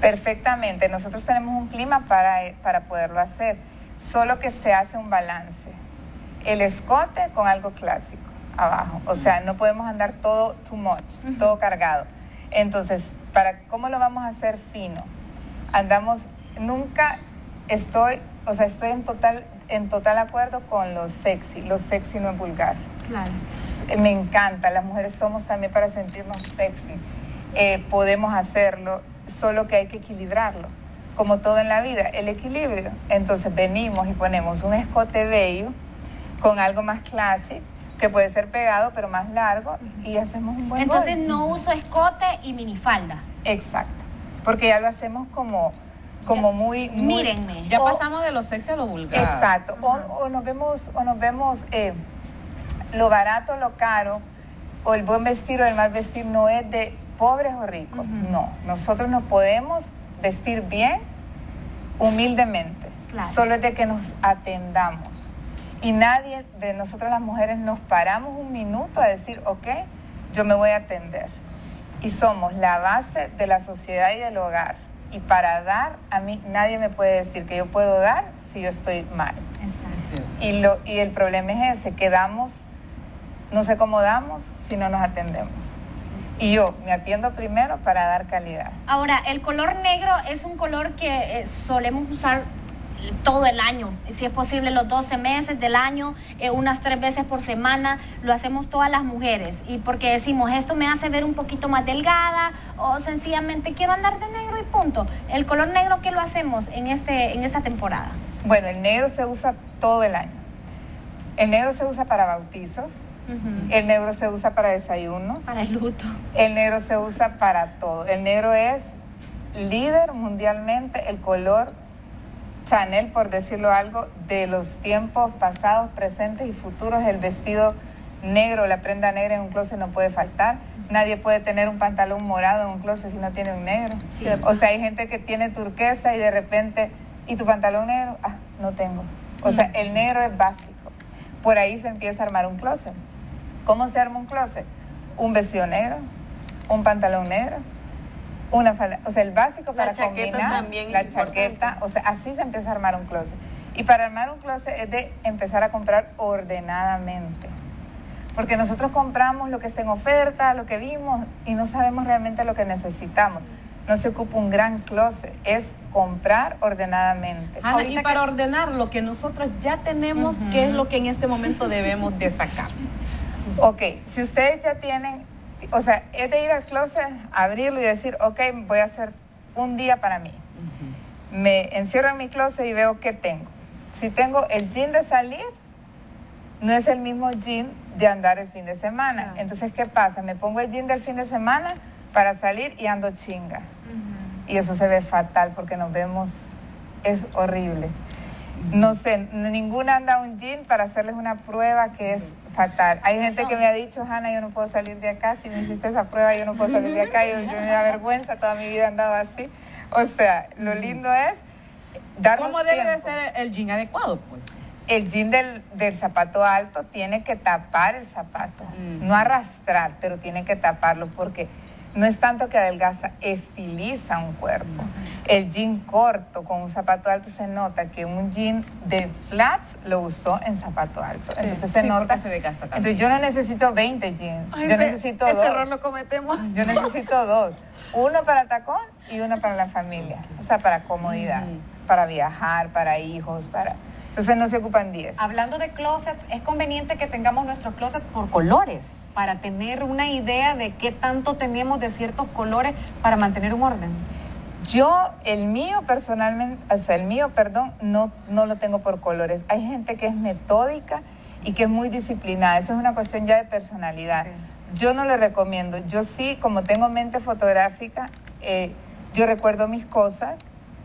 Speaker 6: Perfectamente. Nosotros tenemos un clima para, para poderlo hacer, solo que se hace un balance. El escote con algo clásico abajo. O sea, no podemos andar todo too much, uh-huh. todo cargado. Entonces, para ¿cómo lo vamos a hacer fino? Andamos, nunca estoy, o sea, estoy en total, en total acuerdo con lo sexy. Lo sexy no es vulgar.
Speaker 1: Claro.
Speaker 6: Me encanta, las mujeres somos también para sentirnos sexy. Eh, podemos hacerlo, solo que hay que equilibrarlo. Como todo en la vida, el equilibrio. Entonces venimos y ponemos un escote bello con algo más clásico, que puede ser pegado pero más largo, y hacemos un buen
Speaker 1: Entonces
Speaker 6: body.
Speaker 1: no uso escote y minifalda.
Speaker 6: Exacto, porque ya lo hacemos como, como ya, muy, muy...
Speaker 1: Mírenme.
Speaker 2: Ya
Speaker 6: o,
Speaker 2: pasamos de lo sexy a lo vulgar.
Speaker 6: Exacto, o, o nos vemos, o nos vemos eh, lo barato, lo caro, o el buen vestir o el mal vestir no es de pobres o ricos. Uh-huh. No, nosotros nos podemos vestir bien, humildemente. Claro. Solo es de que nos atendamos. Y nadie de nosotros las mujeres nos paramos un minuto a decir, ok, yo me voy a atender. Y somos la base de la sociedad y del hogar. Y para dar, a mí nadie me puede decir que yo puedo dar si yo estoy mal.
Speaker 1: Exacto.
Speaker 6: Y, lo, y el problema es ese, que damos, no sé cómo damos si no nos atendemos. Y yo me atiendo primero para dar calidad.
Speaker 1: Ahora, el color negro es un color que eh, solemos usar todo el año, si es posible los doce meses del año, eh, unas tres veces por semana, lo hacemos todas las mujeres, y porque decimos, esto me hace ver un poquito más delgada, o sencillamente quiero andar de negro y punto. El color negro, ¿qué lo hacemos en, este, en esta temporada?
Speaker 6: Bueno, el negro se usa todo el año. El negro se usa para bautizos, uh-huh. el negro se usa para desayunos,
Speaker 1: para el luto.
Speaker 6: El negro se usa para todo. El negro es líder mundialmente, el color Chanel, por decirlo algo, de los tiempos pasados, presentes y futuros. El vestido negro, la prenda negra en un closet no puede faltar. Nadie puede tener un pantalón morado en un closet si no tiene un negro. Sí. O sea, hay gente que tiene turquesa y de repente, ¿y tu pantalón negro? Ah, no tengo. O sea, el negro es básico. Por ahí se empieza a armar un closet. ¿Cómo se arma un closet? Un vestido negro, un pantalón negro, una falda, o sea, el básico para
Speaker 4: la
Speaker 6: combinar,
Speaker 4: también
Speaker 6: la chaqueta, o sea, así se empieza a armar un closet. Y para armar un closet es de empezar a comprar ordenadamente. Porque nosotros compramos lo que está en oferta, lo que vimos, y no sabemos realmente lo que necesitamos. No se ocupa un gran closet, es comprar ordenadamente.
Speaker 2: Ana, y para que... ordenar lo que nosotros ya tenemos, uh-huh. ¿qué es lo que en este momento debemos de sacar?
Speaker 6: Ok, si ustedes ya tienen... O sea, es de ir al closet, abrirlo y decir, ok, voy a hacer un día para mí. Uh-huh. Me encierro en mi closet y veo qué tengo. Si tengo el jean de salir, no es el mismo jean de andar el fin de semana. Uh-huh. Entonces, ¿qué pasa? Me pongo el jean del fin de semana para salir y ando chinga. Uh-huh. Y eso se ve fatal porque nos vemos, es horrible. Uh-huh. No sé, ninguna anda un jean para hacerles una prueba que es... fatal. Hay gente que me ha dicho, Hanna, yo no puedo salir de acá, si me hiciste esa prueba yo no puedo salir de acá, yo, yo me da vergüenza, toda mi vida andaba así. O sea, lo lindo es darnos
Speaker 2: ¿Cómo debe
Speaker 6: tiempo.
Speaker 2: de ser el jean adecuado? Pues
Speaker 6: el jean del, del zapato alto tiene que tapar el zapato, mm. no arrastrar, pero tiene que taparlo porque no es tanto que adelgaza, estiliza un cuerpo. Uh-huh. El jean corto con un zapato alto se nota que un jean de flats lo usó en zapato alto. Sí, entonces se
Speaker 2: sí,
Speaker 6: nota.
Speaker 2: Se desgasta también.
Speaker 6: Entonces yo no necesito veinte jeans,
Speaker 4: Ay,
Speaker 6: yo necesito
Speaker 4: ese
Speaker 6: dos.
Speaker 4: error lo cometemos.
Speaker 6: Yo necesito dos. Uno para tacón y uno para la familia. O sea, para comodidad, uh-huh. para viajar, para hijos, para... Entonces no se ocupan diez.
Speaker 3: Hablando de closets, es conveniente que tengamos nuestro closet por colores para tener una idea de qué tanto tenemos de ciertos colores para mantener un orden.
Speaker 6: Yo, el mío personalmente, o sea, el mío, perdón, no, no lo tengo por colores. Hay gente que es metódica y que es muy disciplinada. Eso es una cuestión ya de personalidad. Okay. Yo no le recomiendo. Yo sí, como tengo mente fotográfica, eh, yo recuerdo mis cosas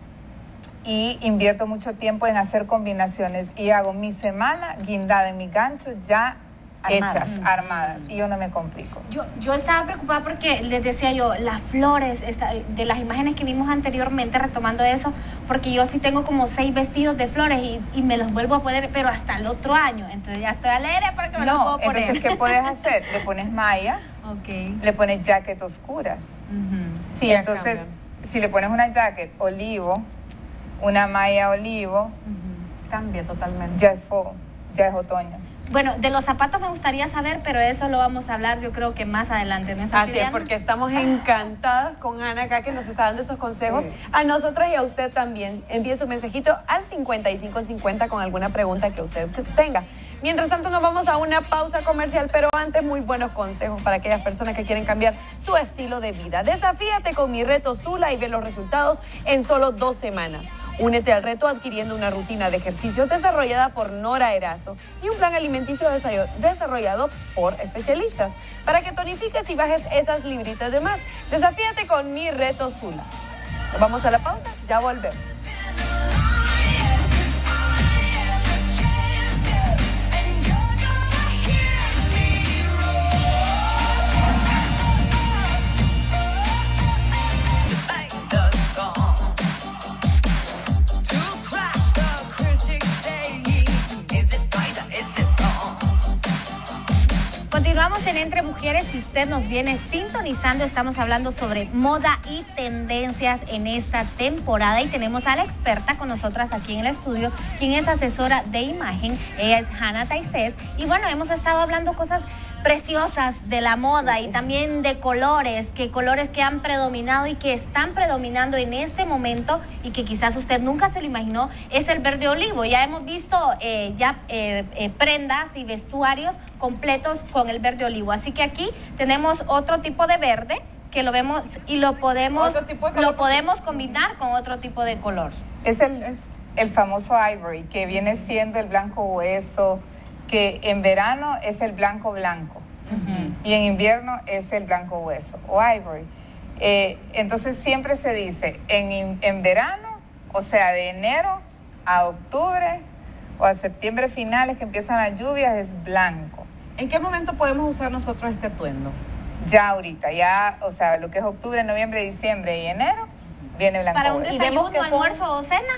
Speaker 6: y invierto mucho tiempo en hacer combinaciones y hago mi semana guindada en mi gancho ya armadas. hechas, mm. armadas, y yo no me complico.
Speaker 1: Yo, yo estaba preocupada porque les decía yo, las flores, esta, de las imágenes que vimos anteriormente, retomando eso, porque yo sí tengo como seis vestidos de flores y, y me los vuelvo a poner, pero hasta el otro año, entonces ya estoy alegre porque me
Speaker 6: no,
Speaker 1: los puedo poner.
Speaker 6: Entonces, ¿qué puedes hacer? Le pones mallas,
Speaker 1: okay.
Speaker 6: le pones jacket oscuras.
Speaker 4: Uh-huh. Sí,
Speaker 6: entonces si le pones una jacket olivo, una malla olivo,
Speaker 3: uh-huh. Cambia totalmente.
Speaker 6: Ya es fall, ya es otoño.
Speaker 1: Bueno, de los zapatos me gustaría saber, pero eso lo vamos a hablar yo creo que más adelante, ¿no es así,
Speaker 4: Así es,
Speaker 1: Diana?
Speaker 4: porque estamos encantadas con Ana acá que nos está dando esos consejos sí. a nosotras y a usted también. Envíe su mensajito al cincuenta y cinco cincuenta con alguna pregunta que usted tenga. Mientras tanto nos vamos a una pausa comercial, pero antes muy buenos consejos para aquellas personas que quieren cambiar su estilo de vida. Desafíate con mi reto Zula y ve los resultados en solo dos semanas. Únete al reto adquiriendo una rutina de ejercicios desarrollada por Nora Erazo y un plan alimenticio desarrollado por especialistas para que tonifiques y bajes esas libritas de más. Desafíate con mi reto Zula. Nos vamos a la pausa, ya volvemos.
Speaker 1: Continuamos en Entre Mujeres. Si usted nos viene sintonizando, estamos hablando sobre moda y tendencias en esta temporada y tenemos a la experta con nosotras aquí en el estudio, quien es asesora de imagen. Ella es Hanna Taisés y bueno, hemos estado hablando cosas preciosas de la moda y también de colores, que colores que han predominado y que están predominando en este momento y que quizás usted nunca se lo imaginó, es el verde olivo. Ya hemos visto eh, ya eh, eh, prendas y vestuarios completos con el verde olivo, así que aquí tenemos otro tipo de verde que lo vemos y lo podemos lo podemos combinar con otro tipo de color.
Speaker 6: Es el, es el famoso ivory, que viene siendo el blanco hueso, que en verano es el blanco blanco uh-huh. y en invierno es el blanco hueso o ivory. Eh, entonces siempre se dice en, en verano, o sea, de enero a octubre o a septiembre finales que empiezan las lluvias, es blanco.
Speaker 2: ¿En qué momento podemos usar nosotros este atuendo?
Speaker 6: Ya ahorita, ya, o sea, lo que es octubre, noviembre, diciembre y enero, viene blanco
Speaker 1: ¿Para un
Speaker 6: hueso.
Speaker 1: desayuno, almuerzo o cena?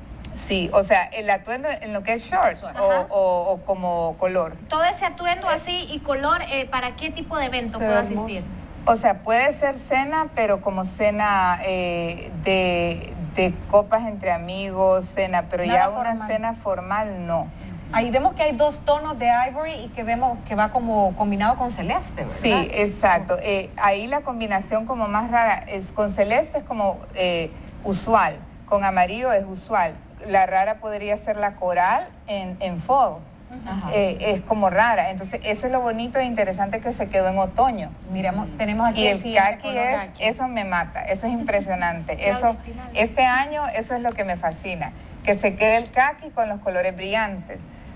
Speaker 6: Sí, o sea, el atuendo en lo que es short o, o, o como color.
Speaker 1: Todo ese atuendo así y color, eh, ¿para qué tipo de evento puedo asistir?
Speaker 6: O sea, puede ser cena, pero como cena eh, de, de copas entre amigos, cena, pero Nada ya formal. Una cena formal no.
Speaker 3: Ahí vemos que hay dos tonos de ivory y que vemos que va como combinado con celeste, ¿verdad?
Speaker 6: Sí, exacto. Eh, ahí la combinación como más rara es con celeste es como eh, usual, con amarillo es usual. La rara podría ser la coral en, en fall. Eh, es como rara. Entonces, eso es lo bonito e interesante que se quedó en otoño.
Speaker 3: Miramos, tenemos aquí
Speaker 6: y el, el kaki es, kaki. Eso me mata, eso es impresionante. Eso, este año, eso es lo que me fascina, que se quede el kaki con los colores brillantes.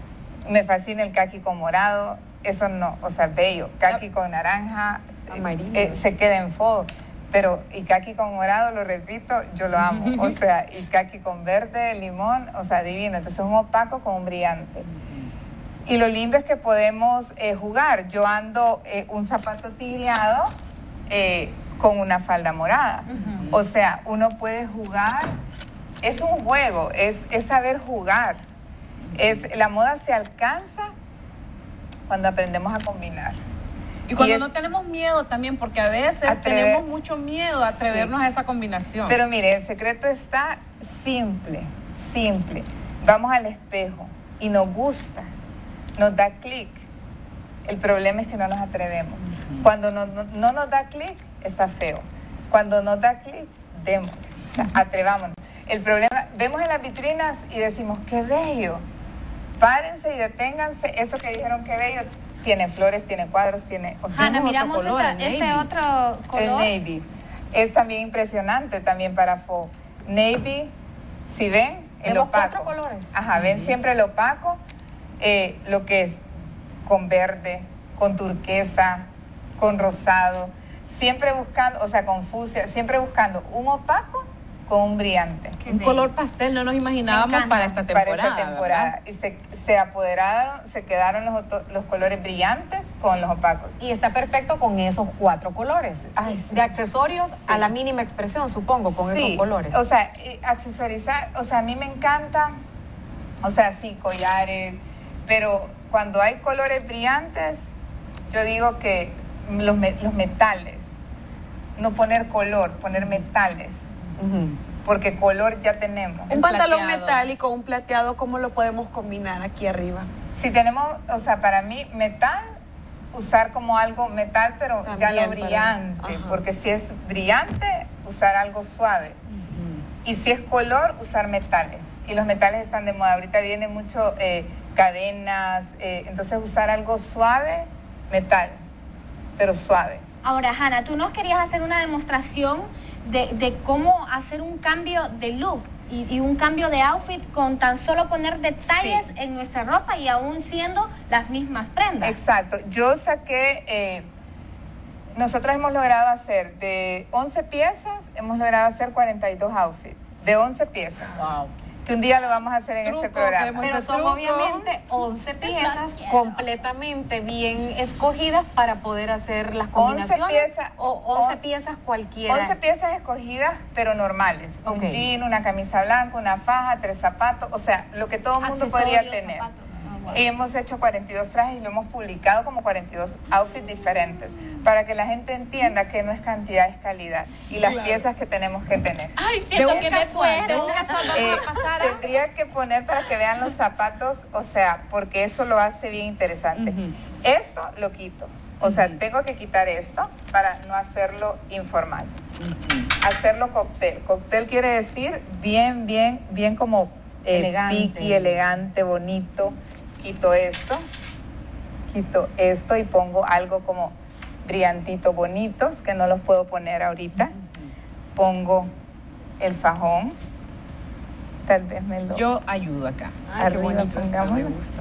Speaker 6: Me fascina el kaki con morado, eso no, o sea, bello. Kaki con naranja, amarillo. Eh, se queda en fall. Pero y kaki con morado, lo repito, yo lo amo. O sea, y kaki con verde, limón, o sea, divino. Entonces, un opaco con un brillante. Y lo lindo es que podemos eh, jugar. Yo ando eh, un zapato tigreado eh, con una falda morada. Uh-huh. O sea, uno puede jugar. Es un juego, es, es saber jugar. Es, la moda se alcanza cuando aprendemos a combinar.
Speaker 2: Y cuando
Speaker 6: y es,
Speaker 2: no tenemos miedo también, porque a veces atrever, tenemos mucho miedo a atrevernos sí. a esa combinación.
Speaker 6: Pero mire, el secreto está simple, simple. Vamos al espejo y nos gusta, nos da clic. El problema es que no nos atrevemos. Uh-huh. Cuando no, no, no nos da clic, está feo. Cuando nos da clic, demos, o sea, atrevámonos. El problema, vemos en las vitrinas y decimos, qué bello. Párense y deténganse. Eso que dijeron, qué bello, tiene flores, tiene cuadros, tiene... O sea,
Speaker 1: Ana, miramos
Speaker 6: otro color,
Speaker 1: esta, este otro color.
Speaker 6: El navy. Es también impresionante también para fall. Navy, si ven, el
Speaker 3: Tenemos
Speaker 6: opaco.
Speaker 3: cuatro colores.
Speaker 6: Ajá, ven siempre el opaco, eh, lo que es con verde, con turquesa, con rosado, siempre buscando, o sea, con fucsia, siempre buscando un opaco con un brillante.
Speaker 2: Qué un bello. Color pastel, no nos imaginábamos para esta temporada.
Speaker 6: Para esta temporada. Y se, se apoderaron, se quedaron los, los colores brillantes con los opacos.
Speaker 3: Y está perfecto con esos cuatro colores.
Speaker 6: Ay, sí.
Speaker 3: De accesorios sí. a la mínima expresión, supongo, con sí. esos colores.
Speaker 6: O sea, eh, accesorizar, o sea, a mí me encanta, o sea, sí, collares, pero cuando hay colores brillantes, yo digo que los, los metales, no poner color, poner metales. Uh-huh. Porque color ya tenemos.
Speaker 4: Un pantalón metálico, un plateado, ¿cómo lo podemos combinar aquí arriba?
Speaker 6: Si tenemos, o sea, para mí metal, usar como algo metal, pero también, ya no brillante, porque si es brillante, usar algo suave. Uh-huh. Y si es color, usar metales. Y los metales están de moda. Ahorita viene mucho eh, cadenas, eh, entonces usar algo suave, metal, pero suave.
Speaker 1: Ahora, Hanna, tú nos querías hacer una demostración de, de cómo hacer un cambio de look y, y un cambio de outfit con tan solo poner detalles sí. en nuestra ropa y aún siendo las mismas prendas.
Speaker 6: Exacto. Yo saqué, eh, nosotros hemos logrado hacer de once piezas, hemos logrado hacer cuarenta y dos outfits, de once piezas. Wow. Que un día lo vamos a hacer en truco, este programa.
Speaker 3: Pero son truco. obviamente once piezas completamente bien escogidas para poder hacer las combinaciones.
Speaker 6: once piezas,
Speaker 3: o once piezas cualquiera.
Speaker 6: once piezas escogidas, pero normales. Okay. Un jean, una camisa blanca, una faja, tres zapatos, o sea, lo que todo el mundo podría tener. Zapatos. Y hemos hecho cuarenta y dos trajes y lo hemos publicado como cuarenta y dos outfits diferentes para que la gente entienda que no es cantidad, es calidad y las claro. piezas que tenemos que tener.
Speaker 1: Ay, siento que me
Speaker 2: casual, de un casual vamos eh, a pasar a...
Speaker 6: Tendría que poner para que vean los zapatos, o sea, porque eso lo hace bien interesante. Uh-huh. Esto lo quito, o sea, uh-huh. tengo que quitar esto para no hacerlo informal. Uh-huh. Hacerlo cóctel. Cóctel quiere decir bien, bien, bien como eh, elegante. Piqui, elegante, bonito. Quito esto, quito esto y pongo algo como brillantito, bonitos, que no los puedo poner ahorita. Pongo el fajón, tal vez me lo...
Speaker 2: Yo ayudo acá.
Speaker 6: Ay, arriba, pongamos. Me gusta.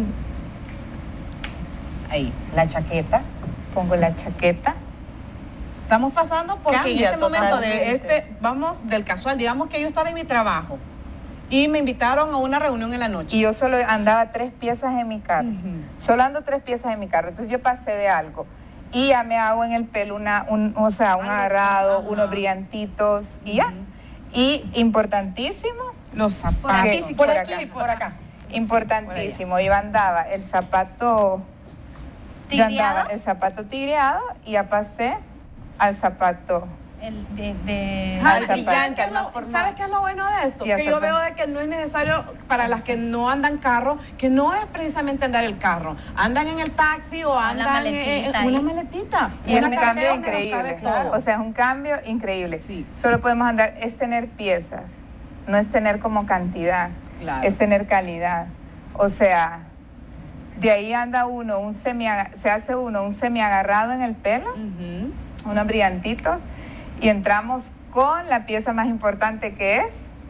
Speaker 2: Ahí.
Speaker 6: La chaqueta, pongo la chaqueta.
Speaker 2: Estamos pasando porque Cambia en este totalmente. momento de este, vamos del casual, digamos que yo estaba en mi trabajo. Y me invitaron a una reunión en la noche.
Speaker 6: Y yo solo andaba tres piezas en mi carro. Uh-huh. Solo ando tres piezas en mi carro. Entonces yo pasé de algo. Y ya me hago en el pelo una, un, o sea, un agarrado, uh-huh. unos brillantitos uh-huh. y ya. Y importantísimo.
Speaker 2: Los zapatos.
Speaker 6: Por aquí,
Speaker 2: por,
Speaker 6: por,
Speaker 2: aquí,
Speaker 6: acá.
Speaker 2: por acá.
Speaker 6: Importantísimo. Sí, yo andaba el zapato tigreado. Yo andaba el zapato tigreado y ya pasé al zapato.
Speaker 1: El de, de...
Speaker 2: Ah, ¿sabes, qué es lo, ¿Sabes qué es lo bueno de esto? Que yo veo de que no es necesario para las que no andan carro, que no es precisamente andar el carro, andan en el taxi o andan en una maletita.
Speaker 6: Y es un cambio increíble, claro. O sea, es un cambio increíble. Sí. Solo podemos andar, es tener piezas, no es tener como cantidad, claro. Es tener calidad. O sea, de ahí anda uno, un semi, se hace uno un semi agarrado en el pelo, uh-huh. unos brillantitos. Y entramos con la pieza más importante que es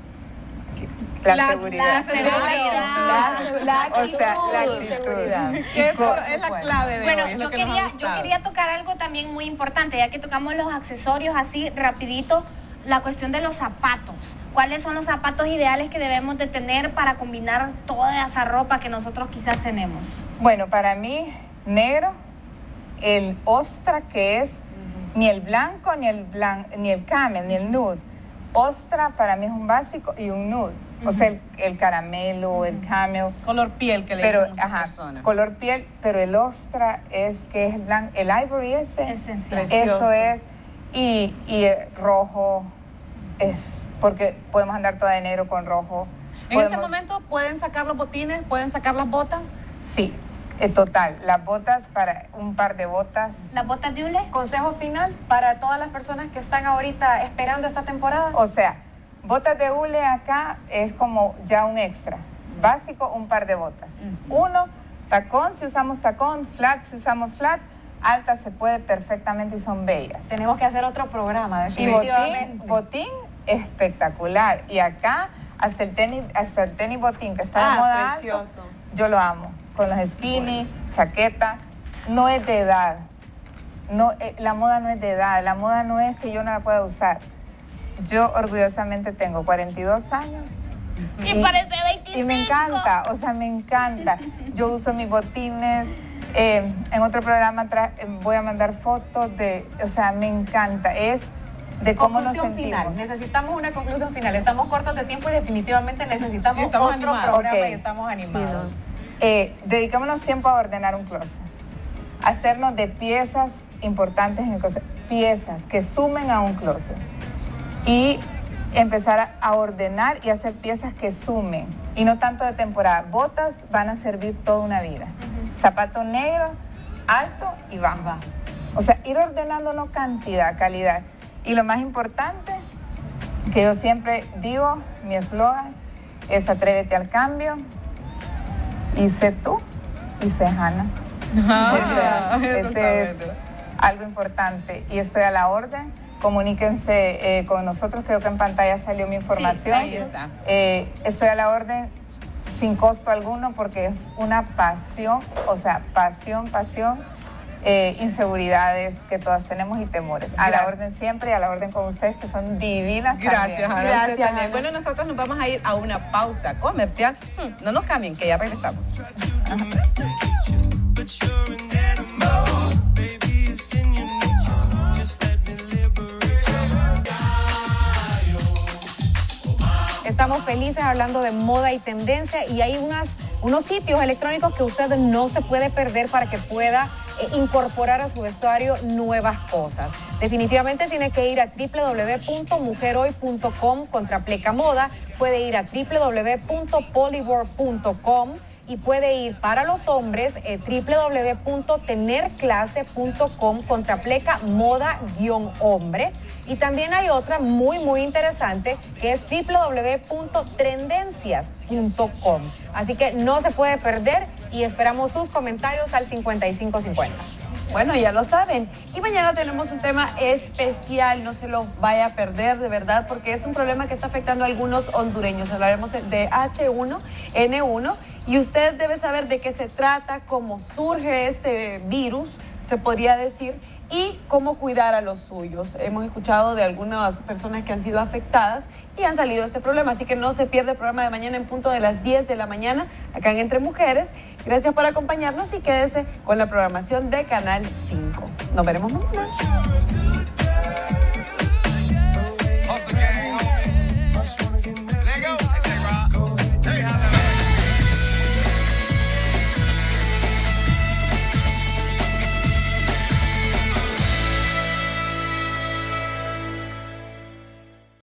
Speaker 6: la, la seguridad.
Speaker 1: La seguridad.
Speaker 6: La, la actitud. O sea, la actitud.
Speaker 2: Eso es la clave de
Speaker 1: bueno,
Speaker 2: hoy.
Speaker 1: yo quería, yo quería tocar algo también muy importante, ya que tocamos los accesorios así rapidito, la cuestión de los zapatos. ¿Cuáles son los zapatos ideales que debemos de tener para combinar toda esa ropa que nosotros quizás tenemos?
Speaker 6: Bueno, para mí, negro, el ostra, que es ni el blanco, ni el blan, ni el camel, ni el nude. Ostra para mí es un básico y un nude. Uh-huh. O sea, el, el caramelo, uh-huh. el camel.
Speaker 2: Color piel que le
Speaker 6: pero,
Speaker 2: dicen muchas
Speaker 6: ajá,
Speaker 2: personas.
Speaker 6: Color piel, pero el ostra es que es blanco. El ivory ese,
Speaker 1: esencial.
Speaker 6: Eso es. Y, y el rojo es, porque podemos andar toda de negro con rojo.
Speaker 2: En podemos, este momento, ¿pueden sacar los botines? ¿Pueden sacar las botas?
Speaker 6: Sí. Eh, total, las botas, para un par de botas.
Speaker 1: ¿Las botas de hule?
Speaker 3: Consejo final para todas las personas que están ahorita esperando esta temporada.
Speaker 6: O sea, botas de hule acá es como ya un extra. Básico, un par de botas. Uh-huh. Uno, tacón, si usamos tacón, flat, si usamos flat, alta se puede perfectamente y son bellas.
Speaker 3: Tenemos que hacer otro programa,
Speaker 6: y botín, botín espectacular. Y acá, hasta el tenis, hasta el tenis botín que está ah, de moda precioso. Alto, yo lo amo. Con los skinny, bueno. chaqueta, no es de edad. No, eh, la moda no es de edad, la moda no es que yo no la pueda usar. Yo orgullosamente tengo cuarenta y dos años.
Speaker 1: Y, y parece veinticinco.
Speaker 6: Y me encanta, o sea, me encanta. Yo uso mis botines. Eh, en otro programa tra- voy a mandar fotos de, o sea, me encanta. Es de cómo
Speaker 3: conclusión
Speaker 6: nos sentimos.
Speaker 3: Final. Necesitamos una conclusión final. Estamos cortos de tiempo y definitivamente necesitamos
Speaker 2: estamos
Speaker 3: otro
Speaker 2: animados.
Speaker 3: programa
Speaker 6: okay.
Speaker 3: y estamos animados.
Speaker 6: Sí, no. Eh, dedicémonos tiempo a ordenar un closet, hacernos de piezas importantes en el closet, piezas que sumen a un closet y empezar a, a ordenar y hacer piezas que sumen, y no tanto de temporada. Botas van a servir toda una vida. Uh-huh. Zapato negro, alto y bajo. bajo. O sea, ir ordenando no cantidad, calidad. Y lo más importante, que yo siempre digo, mi eslogan es atrévete al cambio y sé tú y sé Hanna. Ah, o sea, ese es algo importante y estoy a la orden. Comuníquense eh, con nosotros, creo que en pantalla salió mi información.
Speaker 2: Sí, ahí está.
Speaker 6: Eh, estoy a la orden sin costo alguno porque es una pasión, o sea, pasión, pasión. Eh, inseguridades que todas tenemos y temores. A la orden siempre y a la orden con ustedes que son divinas.
Speaker 2: Gracias,
Speaker 6: también.
Speaker 2: Ana. Gracias, Ana. Bueno, nosotros nos vamos a ir a una pausa comercial. Hmm, no nos cambien, que ya regresamos.
Speaker 3: Estamos felices hablando de moda y tendencia y hay unas, unos sitios electrónicos que usted no se puede perder para que pueda eh, incorporar a su vestuario nuevas cosas. Definitivamente tiene que ir a doble u doble u doble u punto mujer hoy punto com contra Pleca Moda, puede ir a doble u doble u doble u punto polybor punto com y puede ir para los hombres eh, doble u doble u doble u punto tener clase punto com contra Pleca Moda guión hombre. Y también hay otra muy, muy interesante que es doble u doble u doble u punto trendencias punto com. Así que no se puede perder y esperamos sus comentarios al cincuenta y cinco cincuenta.
Speaker 4: Bueno, ya lo saben. Y mañana tenemos un tema especial, no se lo vaya a perder de verdad, porque es un problema que está afectando a algunos hondureños. Hablaremos de H uno N uno y usted debe saber de qué se trata, cómo surge este virus, se podría decir, y cómo cuidar a los suyos. Hemos escuchado de algunas personas que han sido afectadas y han salido de este problema, así que no se pierda el programa de mañana en punto de las diez de la mañana, acá en Entre Mujeres. Gracias por acompañarnos y quédese con la programación de Canal cinco. Nos veremos mañana.